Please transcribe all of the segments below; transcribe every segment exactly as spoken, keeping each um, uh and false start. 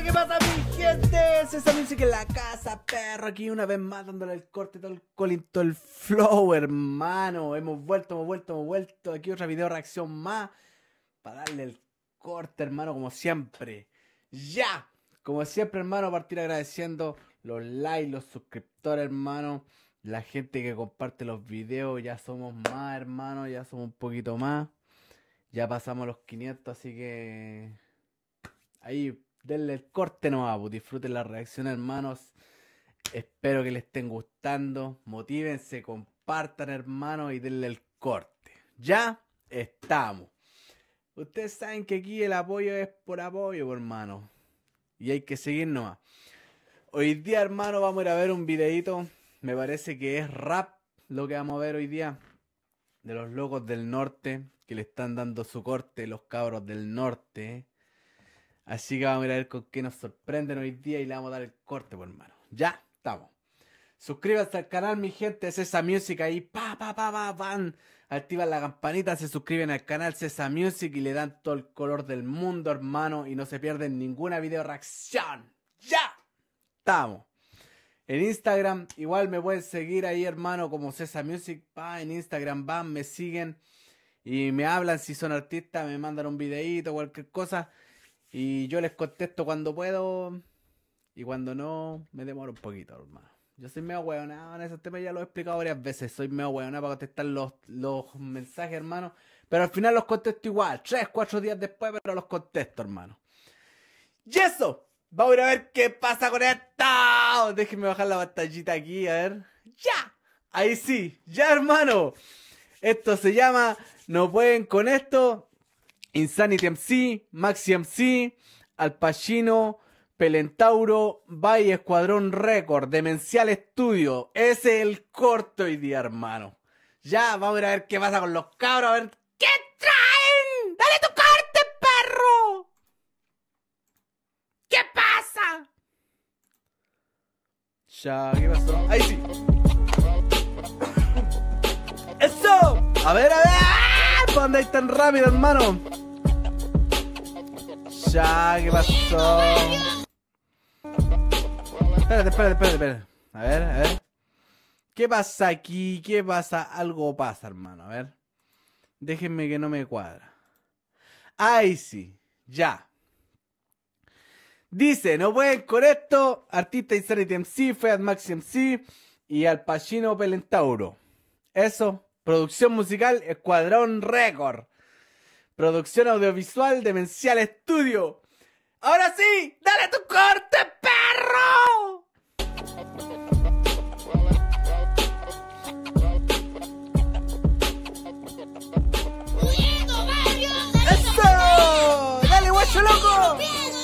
¿Qué pasa, mi gente? César Music en la casa, perro. Aquí una vez más dándole el corte, todo el colin, todo el flow, hermano. Hemos vuelto, hemos vuelto, hemos vuelto. Aquí otra video reacción más para darle el corte, hermano, como siempre. Ya, como siempre, hermano, partir agradeciendo los likes, los suscriptores, hermano. La gente que comparte los videos. Ya somos más, hermano. Ya somos un poquito más. Ya pasamos los quinientos, así que ahí denle el corte nomás, pues. Disfruten la reacción, hermanos. Espero que les estén gustando. Motívense, compartan, hermanos, y denle el corte. Ya estamos. Ustedes saben que aquí el apoyo es por apoyo, hermano. Y hay que seguir nomás. Hoy día, hermano, vamos a ir a ver un videito. Me parece que es rap lo que vamos a ver hoy día. De los locos del norte, que le están dando su corte, los cabros del norte. Así que vamos a ir a ver con qué nos sorprenden hoy día y le vamos a dar el corte, pues, hermano. Ya estamos. Suscríbanse al canal, mi gente. César Music ahí. Pa, pa, pa, pa, van. Activan la campanita, se suscriben al canal César Music y le dan todo el color del mundo, hermano. Y no se pierden ninguna video reacción. Ya estamos. En Instagram igual me pueden seguir ahí, hermano, como César Music. Pa, en Instagram van, me siguen y me hablan si son artistas, me mandan un videíto, cualquier cosa. Y yo les contesto cuando puedo. Y cuando no, me demoro un poquito, hermano. Yo soy medio hueonado en esos temas, ya lo he explicado varias veces. Soy medio hueonado para contestar los, los mensajes, hermano. Pero al final los contesto igual. Tres, cuatro días después, pero los contesto, hermano. Y eso. Vamos a ir a ver qué pasa con esto. Déjenme bajar la pantallita aquí, a ver. ¡Ya! Ahí sí. ¡Ya, hermano! Esto se llama No Pueden Con Esto. Insanity M C, Maxi M C, Al Pacino, Pelentauro, Bay Escuadrón Record, Demencial Studio. Ese es el corto hoy día, hermano. Ya, vamos a ir a ver qué pasa con los cabros, a ver qué traen. ¡Dale tu corte, perro! ¿Qué pasa? Ya, ¿qué pasó? Ahí sí. ¡Eso! A ver, a ver. ¿Por dónde hay tan rápido, hermano? Ya, ¿qué pasó? Espérate, espérate, espérate, espérate. A ver, a ver. ¿Qué pasa aquí? ¿Qué pasa? Algo pasa, hermano. A ver. Déjenme que no me cuadra. Ahí sí. Ya. Dice, no pueden con esto. Artista Insanity M C, Feat Maxi M C y Al Pacino Pelentauro. Eso. Producción musical, Escuadrón Record. Producción audiovisual, Demencial Studio. ¡Ahora sí! ¡Dale tu corte, perro! ¡Eso! ¡Dale, guacho loco!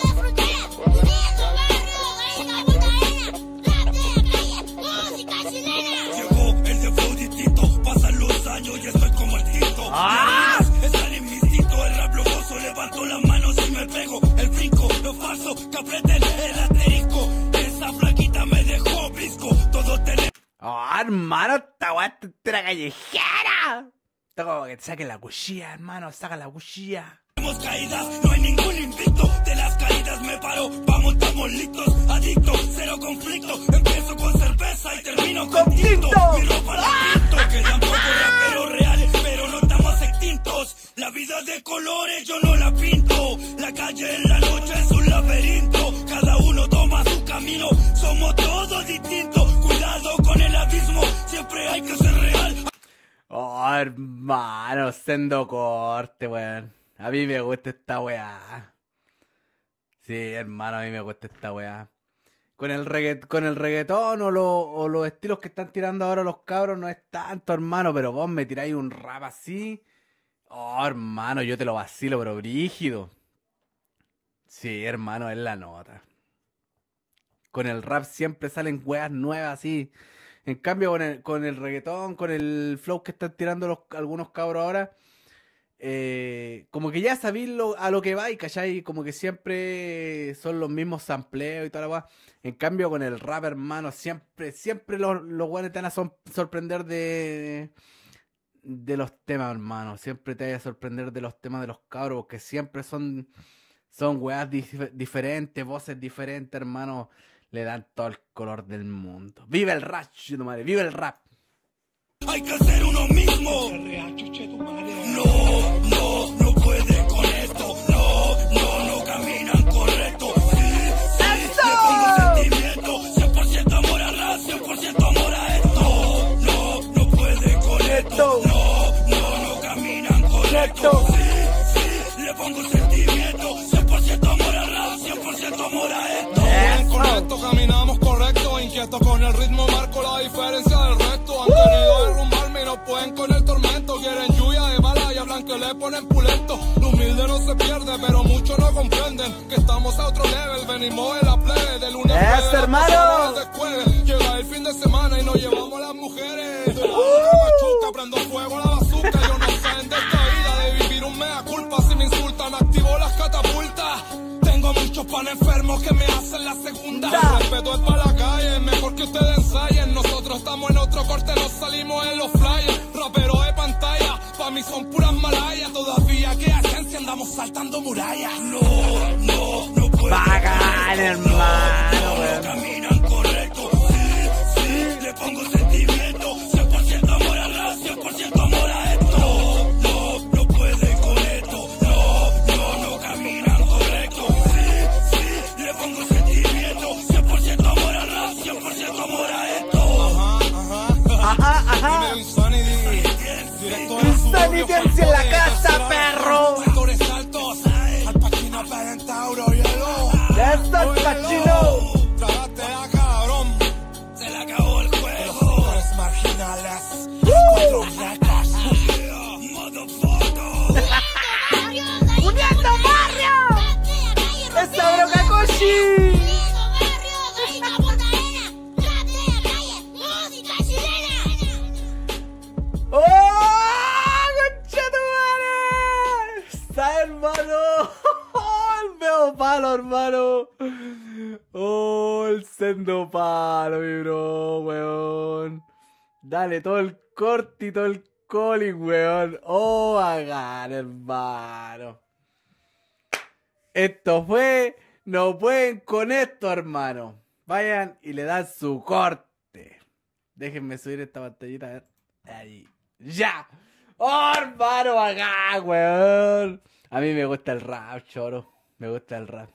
Llegó el de flow distinto, pasan los años y estoy como el tinto. ¡Ah! Están en mi instinto, el rap logoso, levanto las manos y me pego. El brinco, lo falso, que aprieten el asterisco. Esa flaquita me dejó brisco, todo tenemos. ¡Oh, hermano! ¡Esta weá está callejera! Está como que te saquen la cuchilla, hermano. Saca la cuchilla. Caídas, no hay ningún invicto. De las caídas me paro, vamos, estamos listos. Adictos, cero conflicto. Empiezo con cerveza y termino con tinto. Mi ropa la pinto, quedan pocos raperos reales, pero no estamos extintos. La vida de colores yo no la pinto. La calle en la noche es un laberinto. Cada uno toma su camino, somos todos distintos. Cuidado con el abismo, siempre hay que ser real. Oh, hermano, sendo corte, weón. A mí me gusta esta weá. Sí, hermano, a mí me gusta esta weá. Con el, regga con el reggaetón o, lo, o los estilos que están tirando ahora los cabros no es tanto, hermano. Pero vos me tiráis un rap así. Oh, hermano, yo te lo vacilo, pero brígido. Sí, hermano, es la nota. Con el rap siempre salen weas nuevas así. En cambio, con el, con el reggaetón, con el flow que están tirando los, algunos cabros ahora, eh, como que ya sabéis lo, a lo que va y ¿cachai? Como que siempre son los mismos sampleos y toda la weá. En cambio, con el rap, hermano, siempre, siempre los, los weones te van a son- sorprender de, de los temas, hermano. Siempre te van a sorprender de los temas de los cabros, porque siempre son Son weas dif diferentes, voces diferentes, hermano. Le dan todo el color del mundo. ¡Vive el rap, tu madre! ¡Vive el rap! Hay que ser uno mismo. No, no, no puede con esto. No, no, no caminan correcto. Sí, sí, le pongo sentimiento. cien por ciento amor a rap, cien por ciento amor a esto. No, no puede con esto. No, no, no caminan correcto. Sí, sí, le pongo sentimiento. cien por ciento amor a rap, cien por ciento amor a esto. Correcto, caminamos correcto, inquieto con el ritmo, marco la diferencia del resto. Han querido derrumbarme y no pueden con el tormento. Quieren lluvia de balas y hablan que le ponen pulento. Lo humilde no se pierde, pero muchos no comprenden que estamos a otro level. Venimos de la plebe, de lunes a ¡Eso, hermano! Llega el fin de semana y nos llevamos a las mujeres. De la machuca, prendo fuego a la bazooka. Yo no sé de esta vida, de vivir un mea culpa. Si me insultan, activo las catapultas. Tengo muchos pan enfermos que me hacen la segunda. El respeto es para la calle, mejor que ustedes ensayen. Nosotros estamos en otro corte, nos salimos en los flyers. Raperos de pantalla, pa' mí son puras malayas. Todavía que esencia andamos saltando murallas. No, no, no puede. Bacán, hermano, no caminan correcto. Sí, sí, le pongo sentimiento. cien por ciento amor a rap, cien por ciento amor a esto. No, no puede con esto. No, no, no caminan correcto. Sí, sí, le pongo sentimiento. cien por ciento amor a rap, cien por ciento amor a esto. Ajá, ajá. Dime Insanity. Directo a la Insanity en la casa, perro. Factores altos. Al Pacino para Tauro, hielo. ¡Eso es Pacino! Tragaste la cabrón. Se le acabó el juego. Sectores marginales. Cuatro retas. Motherfucker. ¡Uniendo barrio! ¡Esa broca Koshi! ¡Oh! ¡Conchetumare! ¡Está, hermano! ¡Oh, el medio palo, hermano! ¡Oh, el sendo palo, mi bro, weón! Dale, todo el corte y todo el calling, weón. ¡Oh, hagan, hermano! Esto fue... No pueden con esto, hermano. Vayan y le dan su corte. Déjenme subir esta pantallita, a ver. Ahí. ¡Ya! ¡Oh, hermano, acá, weón! A mí me gusta el rap, choro. Me gusta el rap.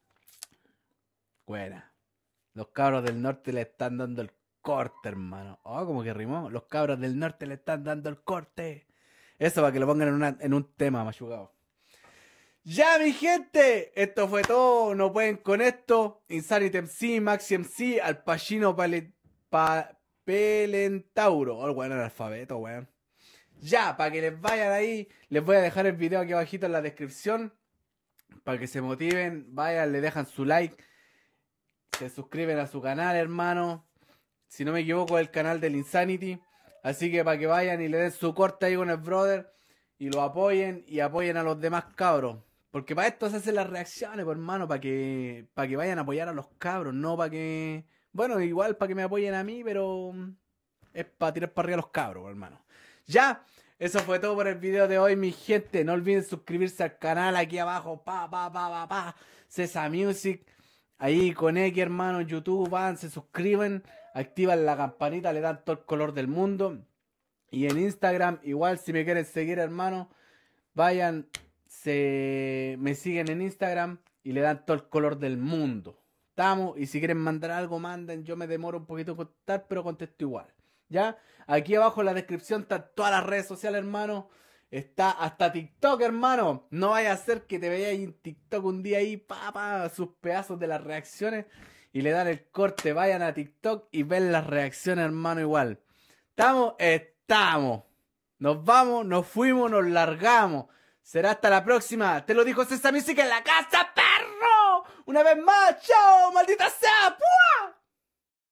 Buena. Los cabros del norte le están dando el corte, hermano. Oh, como que rimó. Los cabros del norte le están dando el corte. Eso para que lo pongan en, una, en un tema machugado. Ya, mi gente, esto fue todo. No pueden con esto. Insanity M C, Maxi M C, Al Pacino Pale, pa, Pelentauro. Oh, el weón, el alfabeto, weón. Ya, para que les vayan ahí, les voy a dejar el video aquí abajito en la descripción. Para que se motiven, vayan, le dejan su like. Se suscriben a su canal, hermano. Si no me equivoco, es el canal del Insanity. Así que para que vayan y le den su corte ahí con el brother. Y lo apoyen y apoyen a los demás cabros. Porque para esto se hacen las reacciones, pues, hermano. Para que, para que vayan a apoyar a los cabros. No para que... Bueno, igual para que me apoyen a mí, pero... Es para tirar para arriba a los cabros, pues, hermano. Ya, eso fue todo por el video de hoy, mi gente. No olviden suscribirse al canal aquí abajo. Pa, pa, pa, pa, pa. Cesa Music. Ahí con X, hermano, en YouTube. Van, se suscriben. Activan la campanita, le dan todo el color del mundo. Y en Instagram, igual si me quieren seguir, hermano, vayan, se me siguen en Instagram y le dan todo el color del mundo. Estamos, y si quieren mandar algo, manden. Yo me demoro un poquito en contestar, pero contesto igual. ¿Ya? Aquí abajo en la descripción están todas las redes sociales, hermano. Está hasta TikTok, hermano. No vaya a ser que te veáis en TikTok un día ahí, pa, pa, sus pedazos de las reacciones y le dan el corte. Vayan a TikTok y ven las reacciones, hermano, igual. ¿Estamos? Estamos. Nos vamos, nos fuimos, nos largamos. Será hasta la próxima. Te lo dijo Cesa Music en la casa, perro. Una vez más, chao, maldita sea. ¡Pua!